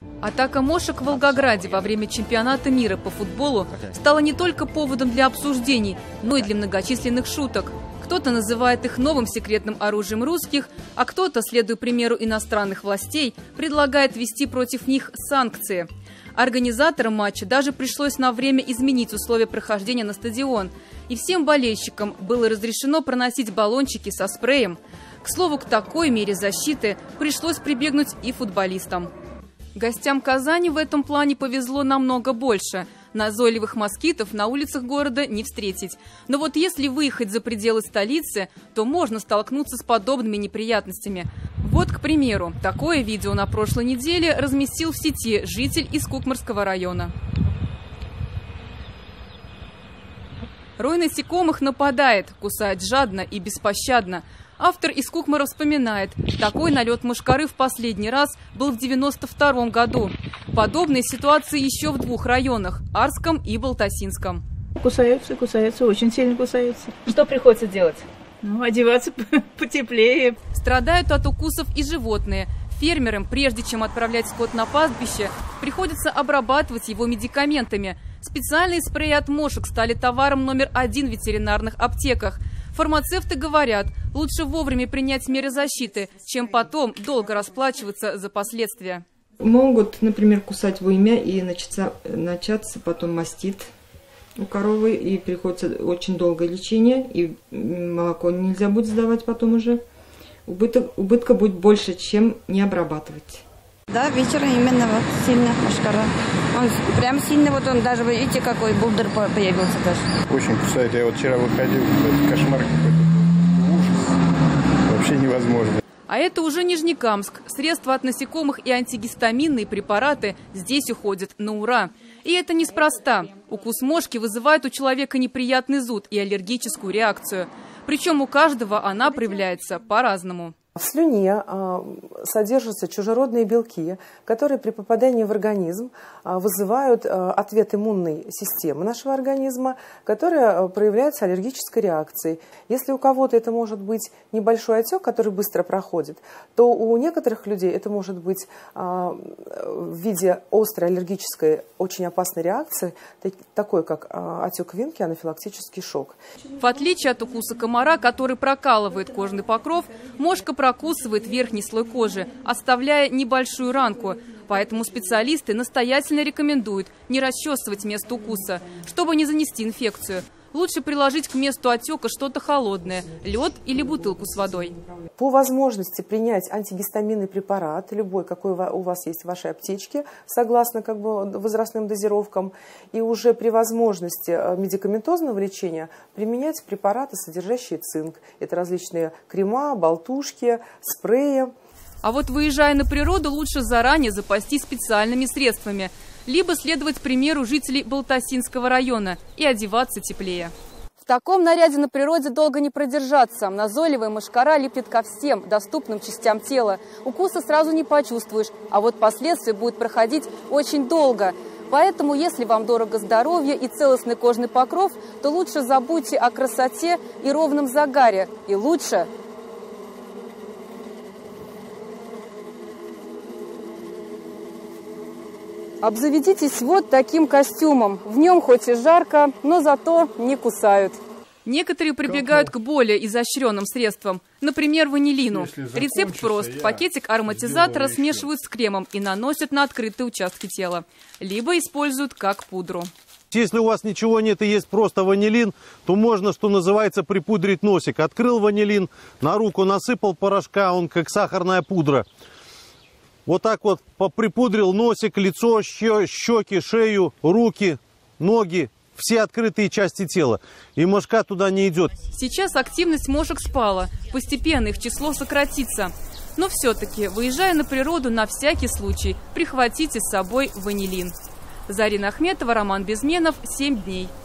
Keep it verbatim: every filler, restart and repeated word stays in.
Атака мошек в Волгограде во время чемпионата мира по футболу стала не только поводом для обсуждений, но и для многочисленных шуток. Кто-то называет их новым секретным оружием русских, а кто-то, следуя примеру иностранных властей, предлагает ввести против них санкции. Организаторам матча даже пришлось на время изменить условия прохождения на стадион, и всем болельщикам было разрешено проносить баллончики со спреем. К слову, к такой мере защиты пришлось прибегнуть и футболистам. Гостям Казани в этом плане повезло намного больше. Назойливых москитов на улицах города не встретить. Но вот если выехать за пределы столицы, то можно столкнуться с подобными неприятностями. Вот, к примеру, такое видео на прошлой неделе разместил в сети житель из Кукмарского района. Рой насекомых нападает, кусает жадно и беспощадно. Автор из Кукмара вспоминает, такой налет мошкары в последний раз был в девяносто втором году. Подобные ситуации еще в двух районах – Арском и Балтасинском. Кусаются, кусаются, очень сильно кусаются. Что приходится делать? Ну, одеваться потеплее. Страдают от укусов и животные. Фермерам, прежде чем отправлять скот на пастбище, приходится обрабатывать его медикаментами. Специальные спреи от мошек стали товаром номер один в ветеринарных аптеках. Фармацевты говорят, лучше вовремя принять меры защиты, чем потом долго расплачиваться за последствия. Могут, например, кусать во имя и начаться, начаться потом мастит у коровы, и приходится очень долгое лечение, и молоко нельзя будет сдавать потом уже. Убыток, убытка будет больше, чем не обрабатывать. Да, вечером именно вот сильно мошкара. Он прям сильно, вот он даже, вы видите, какой булдер появился даже. Очень кусает. Я вот вчера выходил, это кошмар какой-то. Ужас. Вообще невозможно. А это уже Нижнекамск. Средства от насекомых и антигистаминные препараты здесь уходят на ура. И это неспроста. Укус мошки вызывает у человека неприятный зуд и аллергическую реакцию. Причем у каждого она проявляется по-разному. В слюне а, содержатся чужеродные белки, которые при попадании в организм а, вызывают а, ответ иммунной системы нашего организма, которая а, проявляется аллергической реакцией. Если у кого-то это может быть небольшой отек, который быстро проходит, то у некоторых людей это может быть а, в виде острой аллергической, очень опасной реакции, такой как а, отек венки, анафилактический шок. В отличие от укуса комара, который прокалывает кожный покров, мошка прокусывает верхний слой кожи, оставляя небольшую ранку. Поэтому специалисты настоятельно рекомендуют не расчесывать место укуса, чтобы не занести инфекцию. Лучше приложить к месту отека что-то холодное – лед или бутылку с водой. По возможности принять антигистаминный препарат, любой, какой у вас есть в вашей аптечке, согласно как бы возрастным дозировкам. И уже при возможности медикаментозного лечения применять препараты, содержащие цинк. Это различные крема, болтушки, спреи. А вот выезжая на природу, лучше заранее запастись специальными средствами. Либо следовать примеру жителей Балтасинского района и одеваться теплее. В таком наряде на природе долго не продержаться. Назойливая мошкара липнет ко всем доступным частям тела. Укуса сразу не почувствуешь, а вот последствия будут проходить очень долго. Поэтому, если вам дорого здоровье и целостный кожный покров, то лучше забудьте о красоте и ровном загаре. И лучше... Обзаведитесь вот таким костюмом. В нем хоть и жарко, но зато не кусают. Некоторые прибегают к более изощренным средствам, например, ванилину. Рецепт прост. Пакетик ароматизатора смешивают с кремом и наносят на открытые участки тела. Либо используют как пудру. Если у вас ничего нет и есть просто ванилин, то можно, что называется, припудрить носик. Открыл ванилин, на руку насыпал порошка, он как сахарная пудра. Вот так вот поприпудрил носик, лицо, щеки, шею, руки, ноги, все открытые части тела. И мошка туда не идет. Сейчас активность мошек спала. Постепенно их число сократится. Но все-таки, выезжая на природу, на всякий случай, прихватите с собой ванилин. Зарина Ахметова, Роман Безменов, семь дней.